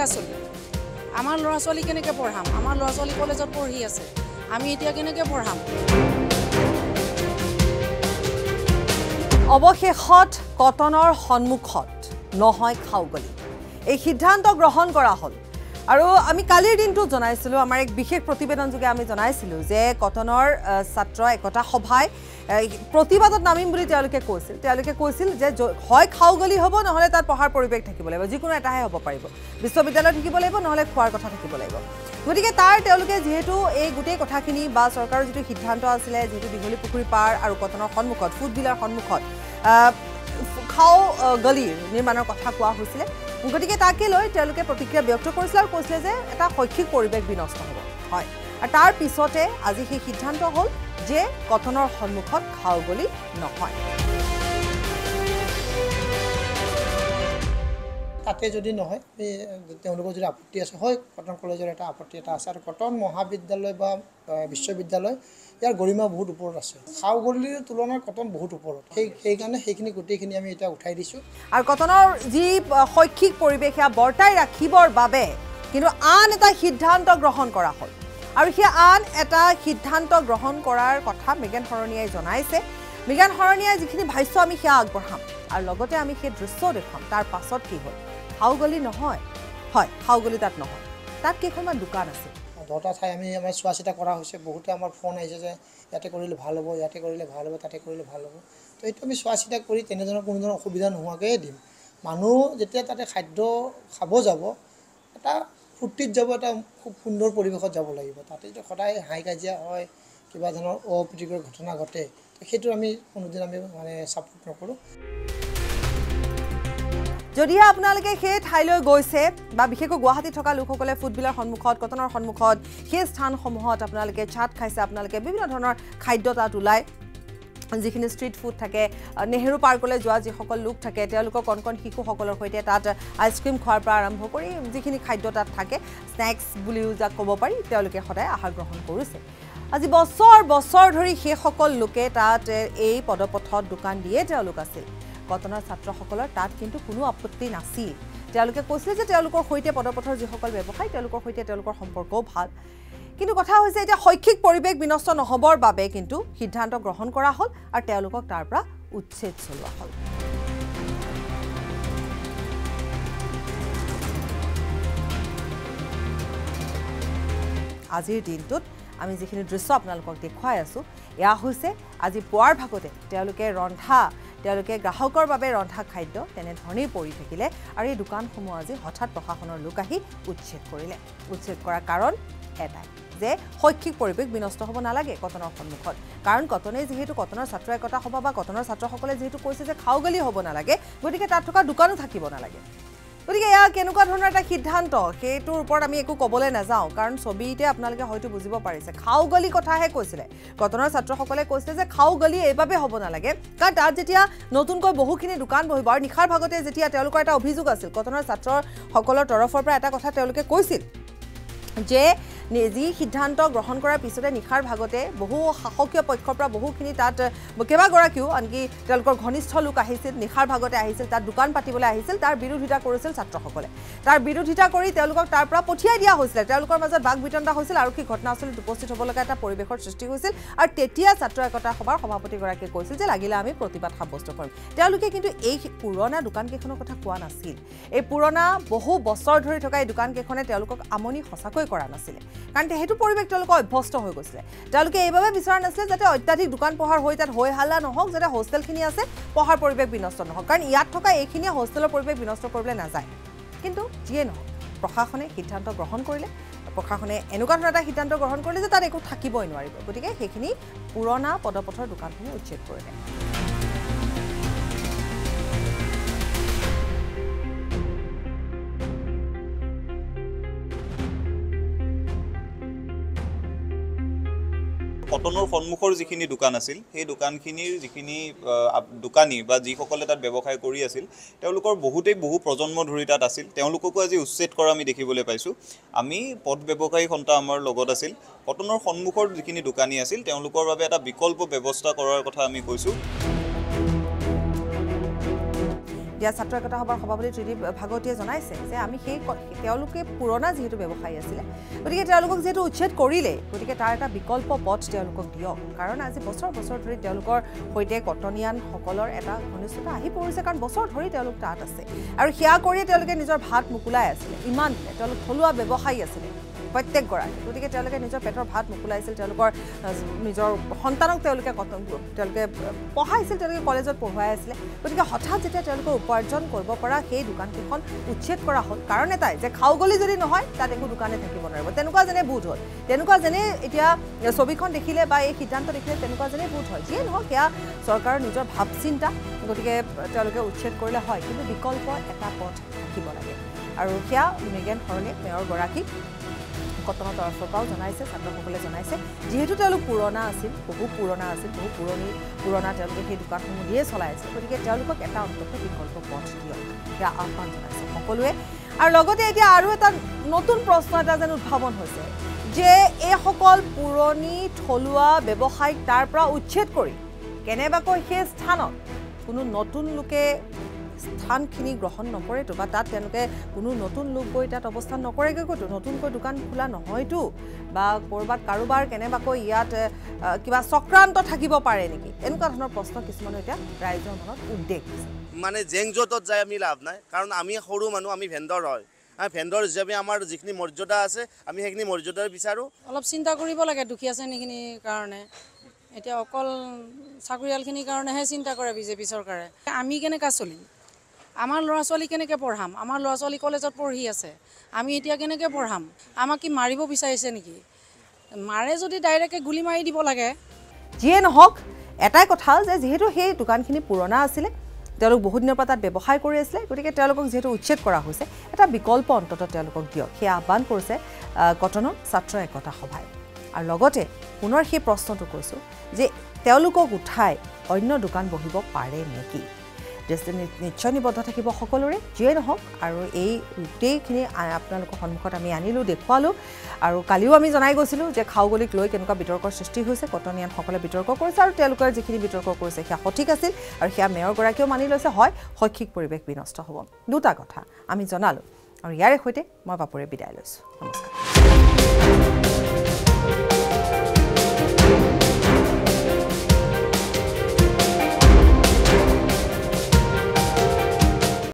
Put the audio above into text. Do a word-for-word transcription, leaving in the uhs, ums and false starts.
ল'ৰা-ছোৱালী আমাৰ ল'ৰা-ছোৱালী কেনেকৈ পঢ়াম আমাৰ ল'ৰা-ছোৱালী কলেজত পঢ়ি আছে আমি এতিয়া কেনেকৈ পঢ়াম অৱশেষত কটনৰ সন্মুখত নহয় খাউগলি এই সিদ্ধান্ত গ্ৰহণ কৰা হ'ল আৰু আমি কালিৰ দিনটো জনাইছিলোঁ আমাৰ এক বিশেষ প্ৰতিবেদন যোগে আমি জনাইছিলোঁ যে কটনৰ ছাত্ৰ একতা সভাই প্ৰতিবাদত নামিম বুলি তেওঁলোকে কৈছিল তেওঁলোকে কৈছিল যে হয় খাউগলি হ'ব নহলে তাত পঢ়াৰ পৰিৱেশ থাকিব লাগিব যিকোনো এটাহে হ'ব পাৰিব বিশ্ববিদ্যালয় থাকিব লাগিব নহলে খোৱাৰ কথা থাকিব লাগিব গতিকে তাৰ তেওঁলোকে যেহেতু এই গোটেই কথাখিনি বা চৰকাৰৰ যিটো সিদ্ধান্ত আছিলে যেহেতু দীঘলী পুখুৰী পাৰ আৰু কটনৰ সন্মুখত ফুটবিলৰ সন্মুখত খাও গলিৰ নিৰ্মাণৰ কথা কোৱা হৈছিলে গতিকে তাকে লৈ তেওঁলোকে প্ৰতিক্ৰিয়া ব্যক্ত কৰিছিল আৰু কৈছিলে যে এটা শৈক্ষিক পৰিৱেশ বিনষ্ট হ'ব হয় আৰু তাৰ পিছতে আজি সেই সিদ্ধান্ত হ'ল যে কটনৰ সন্মুখত খাউগলি নহয় তাতে যদি নহয় তেওঁলোকৰ যদি আপত্তি আছে হয় কটন কলেজৰ এটা আপত্তি এটা আছে আৰু কটন মহাবিদ্যালয় বা বিশ্ববিদ্যালয় ইয়াৰ গৰিমা বহুত ওপৰত আছে খাউগলিৰ তুলনাত কটন বহুত ওপৰত সেই সেইকাৰণে সেইখিনি গোটেইখিনি আমি এতিয়া উঠাই দিছোঁ আৰু কটনৰ যি শৈক্ষিক পৰিৱেশ সেয়া বৰ্তাই ৰাখিবৰ বাবে কিন্তু আন এটা সিদ্ধান্ত গ্ৰহণ কৰা হ'ল আৰু সেই আন এটা সিদ্ধান্ত গ্ৰহণ কৰাৰ কথা মৃগেন শৰণীয়াই জনাইছে মৃগেন শৰণীয়াই যিখিনি ভাষ্য আমি সেয়া আগবঢ়াম আৰু লগতে আমি সেই দৃশ্য দেখুৱাম তাৰ পাছত কি হ'ল খাউগলি নহয় হয় খাউগলি তাত নহয় তাত কেইখনমান দোকান আছে দহটা ঠাই আমি আমাৰ চোৱা চিতা কৰা হৈছে বহুতে আমাৰ ফোন আহিছে যে ইয়াতে কৰিলে ভাল হ'ব ইয়াতে কৰিলে ভাল হ'ব তাতে কৰিলে ভাল হ'ব তো এইটো আমি চোৱা চিতা কৰি তেনেধৰণৰ কোনো ধৰণৰ অসুবিধা নোহোৱাকৈয়ে দিম মানুহ যেতিয়া তাতে খাদ্য খাব যাব এটা ফূৰ্তিত যাব এটা খুব সুন্দৰ পৰিৱেশত যাব লাগিব তাতে যদি সদায় হাই কাজিয়া হয় কিবা ধৰণৰ অপ্ৰীতিকৰ ঘটনা ঘটে সেইটো আমি কোনোদিন আমি মানে ছাপোৰ্ট নকৰোঁ যদিহে আপোনালোকে সেই ঠাইলৈ গৈছে বা বিশেষকৈ গুৱাহাটীত থকা লোকসকলে ফুটবিলৰ সন্মুখত কটনৰ সন্মুখত সেই স্থানসমূহত আপোনালোকে চাট খাইছে আপোনালোকে বিভিন্ন ধৰণৰ খাদ্য তাত ওলায় যিখিনি ষ্ট্ৰীট ফুড থাকে নেহেৰু পাৰ্কলৈ যোৱা যিসকল লোক থাকে তেওঁলোকৰ কণ কণ শিশুসকলৰ সৈতে তাত আইচক্ৰীম খোৱাৰ পৰা আৰম্ভ কৰি যিখিনি খাদ্য তাত থাকে স্নেক্স বুলিও যাক ক'ব পাৰি তেওঁলোকে সদায় আহাৰ গ্ৰহণ কৰিছে আজি বছৰ বছৰ ধৰি সেইসকল লোকে তাত এই পদপথত দোকান দিয়ে তেওঁলোক আছিল কটনৰ ছাত্ৰসকলৰ তাত কিন্তু কোনো আপত্তি নাছিল তেওঁলোকে কৈছিল যে তেওঁলোকৰ সৈতে পদপথৰ যিসকল ব্যৱসায়ী তেওঁলোকৰ সৈতে তেওঁলোকৰ সম্পৰ্কও ভাল কিন্তু কথা হৈছে এতিয়া শৈক্ষিক পৰিৱেশ বিনষ্ট নহবৰ বাবে কিন্তু সিদ্ধান্ত গ্ৰহণ কৰা হ'ল আৰু তেওঁলোকক তাৰ পৰা উচ্ছেদ চলোৱা হ'ল আজিৰ দিনটোত আমি যিখিনি দৃশ্য আপোনালোকক দেখুৱাই আছোঁ এয়া হৈছে আজি পুৱাৰ ভাগতে তেওঁলোকে ৰন্ধা তেওঁলোকে গ্ৰাহকৰ বাবে ৰন্ধা খাদ্য তেনেধৰণেই পৰি থাকিলে আৰু এই দোকানসমূহ আজি হঠাৎ প্ৰশাসনৰ লোক আহি উচ্ছেদ কৰিলে উচ্ছেদ কৰাৰ কাৰণ এটাই যে শৈক্ষিক পৰিৱেশ বিনষ্ট হ'ব নালাগে কটনৰ সন্মুখত কাৰণ কটনে যিহেতু কটনৰ ছাত্ৰ একতা সভা বা কটনৰ ছাত্ৰসকলে যিহেতু কৈছে যে খাউগলি হ'ব নালাগে গতিকে তাত থকা দোকানো থাকিব নালাগে গতিকে এয়া কেনেকুৱা ধৰণৰ এটা সিদ্ধান্ত সেইটোৰ ওপৰত আমি একো ক'বলৈ নাযাওঁ কাৰণ ছবিতে আপোনালোকে হয়তো বুজিব পাৰিছে খাউগলি কথাহে কৈছিলে কটনৰ ছাত্ৰসকলে কৈছিলে যে খাউগলি এইবাবে হ'ব নালাগে কাৰণ তাত যেতিয়া নতুনকৈ বহুখিনি দোকান বহিব আৰু নিশাৰ ভাগতে যেতিয়া তেওঁলোকৰ এটা অভিযোগ আছিল কটনৰ ছাত্ৰসকলৰ তৰফৰ পৰা এটা কথা তেওঁলোকে কৈছিল যে যি সিদ্ধান্ত গ্ৰহণ কৰাৰ পিছতে নিশাৰ ভাগতে বহু শাসকীয় পক্ষৰ পৰা বহুখিনি তাত কেইবাগৰাকীও আনকি তেওঁলোকৰ ঘনিষ্ঠ লোক আহিছিল নিশাৰ ভাগতে আহিছিল তাত দোকান পাতিবলৈ আহিছিল তাৰ বিৰোধিতা কৰিছিল ছাত্ৰসকলে তাৰ বিৰোধিতা কৰি তেওঁলোকক তাৰ পৰা পঠিয়াই দিয়া হৈছিল তেওঁলোকৰ মাজত বাক বিতণ্ডা হৈছিল আৰক্ষী ঘটনাস্থলীত উপস্থিত হ'ব লগা এটা পৰিৱেশৰ সৃষ্টি হৈছিল আৰু তেতিয়া ছাত্ৰ একতা সভাৰ সভাপতিগৰাকীয়ে কৈছিল যে লাগিলে আমি প্ৰতিবাদ সাব্যস্ত কৰিম তেওঁলোকে কিন্তু এই পুৰণা দোকানকেইখনৰ কথা কোৱা নাছিল এই পুৰণা বহু বছৰ ধৰি থকা এই দোকানকেইখনে তেওঁলোকক আমনি সঁচাকৈ কৰা নাছিলে কাৰণ সেইটো পৰিৱেশ তেওঁলোকৰ অভ্যস্ত হৈ গৈছিলে তেওঁলোকে এইভাবে বিচৰা নাছিলে যাতে অত্যাধিক দোকান পোহাৰ হৈ তাত হৈ হাল্লা নহওক যাতে হোষ্টেলখিনি আছে পঢ়াৰ পৰিৱেশ বিনষ্ট নহওক কাৰণ ইয়াত থকা এইখিনিয়ে হোষ্টেলৰ পৰিৱেশ বিনষ্ট কৰিবলৈ নাযায় কিন্তু যিয়ে নহওক প্ৰশাসনে সিদ্ধান্ত গ্ৰহণ কৰিলে প্ৰশাসনে এনেকুৱা ধৰণৰ এটা সিদ্ধান্ত গ্ৰহণ কৰিলে যে তাত একো থাকিবই নোৱাৰিব গতিকে সেইখিনি পুৰণা পদপথৰ দোকানসমূহ উচ্ছেদ কৰিলে কটনৰ সন্মুখৰ যিখিনি দোকান আছিল সেই দোকানখিনিৰ যিখিনি দোকানী বা যিসকলে তাত ব্যৱসায় কৰি আছিল তেওঁলোকৰ বহুতেই বহু প্ৰজন্ম ধৰি তাত আছিল তেওঁলোককো আজি উচ্ছেদ কৰা আমি দেখিবলৈ পাইছোঁ আমি পথ ব্যৱসায়ী সন্থা আমাৰ লগত আছিল কটনৰ সন্মুখৰ যিখিনি দোকানী আছিল তেওঁলোকৰ বাবে এটা বিকল্প ব্যৱস্থা কৰাৰ কথা আমি কৈছোঁ এতিয়া ছাত্ৰ একতা সভাৰ সভাপতি ত্ৰিদীপ ভাগৱতীয়ে জনাইছে যে আমি সেই তেওঁলোকে পুৰণা যিহেতু ব্যৱসায়ী আছিলে গতিকে তেওঁলোকক যিহেতু উচ্ছেদ কৰিলে গতিকে তাৰ এটা বিকল্প পথ তেওঁলোকক দিয়ক কাৰণ আজি বছৰ বছৰ ধৰি তেওঁলোকৰ সৈতে কটনিয়ানসকলৰ এটা ঘনিষ্ঠতা আহি পৰিছে কাৰণ বছৰ ধৰি তেওঁলোক তাত আছে আৰু সেয়া কৰিয়ে তেওঁলোকে নিজৰ ভাত মুকুলাই আছিলে ইমান তেওঁলোক থলুৱা ব্যৱসায়ী আছিলে প্ৰত্যেকগৰাকী গতিকে তেওঁলোকে নিজৰ পেটৰ ভাত মুকুলাইছিল তেওঁলোকৰ নিজৰ সন্তানক তেওঁলোকে তেওঁলোকে পঢ়াইছিল তেওঁলোকে কলেজত পঢ়ুৱাই আছিলে গতিকে হঠাৎ যেতিয়া তেওঁলোকে উপাৰ্জন কৰিব পৰা সেই দোকানকেইখন উচ্ছেদ কৰা হ'ল কাৰণ এটাই যে খাওগলি যদি নহয় তাত একো দোকানে থাকিব নোৱাৰিব তেনেকুৱা যেনে বোধ হ'ল তেনেকুৱা যেনে এতিয়া ছবিখন দেখিলে বা এই সিদ্ধান্ত দেখিলে তেনেকুৱা যেনে বোধ হয় যিয়ে নহওক সেয়া চৰকাৰৰ নিজৰ ভাৱ চিন্তা গতিকে তেওঁলোকে উচ্ছেদ কৰিলে হয় কিন্তু বিকল্প এটা পথ থাকিব লাগে আৰু সেয়া মৃগেন শৰণে মেয়ৰগৰাকী কটনৰ তৰফৰ পৰাও জনাইছে ছাত্ৰসকলে জনাইছে যিহেতু তেওঁলোক পুৰণা আছিল বহু পুৰণা আছিল বহু পুৰণি পুৰণা তেওঁলোকে সেই দোকানসমূহ দিয়ে চলাই আছে গতিকে তেওঁলোকক এটা অন্তত বিকল্প পথ দিয়ক সেয়া আহ্বান জনাইছে সকলোৱে আৰু লগতে এতিয়া আৰু এটা নতুন প্ৰশ্ন এটা যেন উদ্ভাৱন হৈছে যে এইসকল পুৰণি থলুৱা ব্যৱসায়িক তাৰ পৰা উচ্ছেদ কৰি কেনেবাকৈ সেই স্থানত কোনো নতুন লোকে স্থানখিনি গ্ৰহণ নকৰেতো বা তাত তেওঁলোকে কোনো নতুন লোক গৈ তাত অৱস্থান নকৰেগৈ ক'তো নতুনকৈ দোকান খোলা নহয়তো বা ক'ৰবাত কাৰোবাৰ কেনেবাকৈ ইয়াত কিবা চক্ৰান্ত থাকিব পাৰে নেকি এনেকুৱা ধৰণৰ প্ৰশ্ন কিছুমানে এতিয়া ৰাইজৰ মনত উদ্বেগ মানে জেং জটত যায় আমি লাভ নাই কাৰণ আমি সৰু মানুহ আমি ভেণ্ডৰ হয় ভেণ্ডৰ হিচাপে আমাৰ যিখিনি মৰ্যাদা আছে আমি সেইখিনি মৰ্যাদা বিচাৰোঁ অলপ চিন্তা কৰিব লাগে দুখীয়া শ্ৰেণীখিনিৰ কাৰণে এতিয়া অকল চাকৰিয়ালখিনিৰ কাৰণেহে চিন্তা কৰে বিজেপি চৰকাৰে আমি কেনেকৈ চলিম আমাৰ ল'ৰা ছোৱালী কেনেকৈ পঢ়াম আমাৰ ল'ৰা ছোৱালী কলেজত পঢ়ি আছে আমি এতিয়া কেনেকৈ পঢ়াম আমাক কি মাৰিব বিচাৰিছে নেকি মাৰে যদি ডাইৰেক্টকৈ গুলি মাৰি দিব লাগে যিয়ে নহওক এটাই কথা যে যিহেতু সেই দোকানখিনি পুৰণা আছিলে তেওঁলোক বহুত দিনৰ পৰা তাত ব্যৱসায় কৰি আছিলে গতিকে তেওঁলোকক যিহেতু উচ্ছেদ কৰা হৈছে এটা বিকল্প অন্ততঃ তেওঁলোকক দিয়ক সেই আহ্বান কৰিছে কটনৰ ছাত্ৰ একতা সভাই আৰু লগতে পুনৰ সেই প্ৰশ্নটো কৈছোঁ যে তেওঁলোকক উঠাই অন্য দোকান বহিব পাৰে নেকি নিশ্চয় নিবদ্ধ থাকিব সকলোৰে যিয়ে নহওক আৰু এই গোটেইখিনি আপোনালোকৰ সন্মুখত আমি আনিলোঁ দেখুৱালোঁ আৰু কালিও আমি জনাই গৈছিলোঁ যে খাওগলিক লৈ কেনেকুৱা বিতৰ্কৰ সৃষ্টি হৈছে কটনিয়ানসকলে বিতৰ্ক কৰিছে আৰু তেওঁলোকৰ যিখিনি বিতৰ্ক কৰিছে সেয়া সঠিক আছিল আৰু সেয়া মেয়ৰগৰাকীয়েও মানি লৈছে হয় শৈক্ষিক পৰিৱেশ বিনষ্ট হ'ব দুটা কথা আমি জনালোঁ আৰু ইয়াৰে সৈতে মই বাপুৰে বিদায় লৈছোঁ নমস্কাৰ